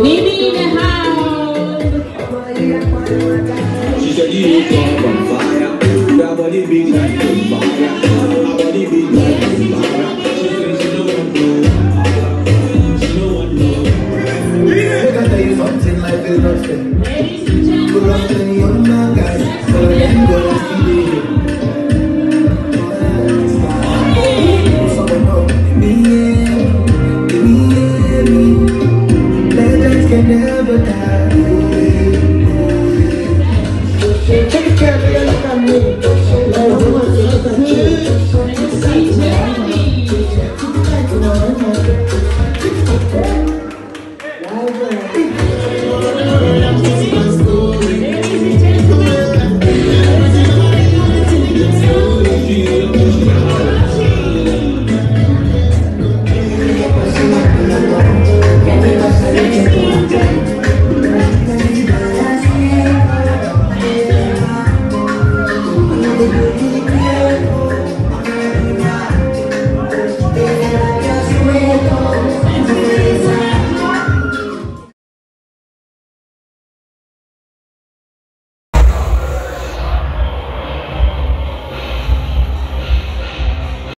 Lady in the house. She said you come on fire. Your body big like fire. Her body big like fire. She said she don't want no. She don't want no. I can tell you something like this, not fair. Pull up to the young man, guys. So then go to Stile.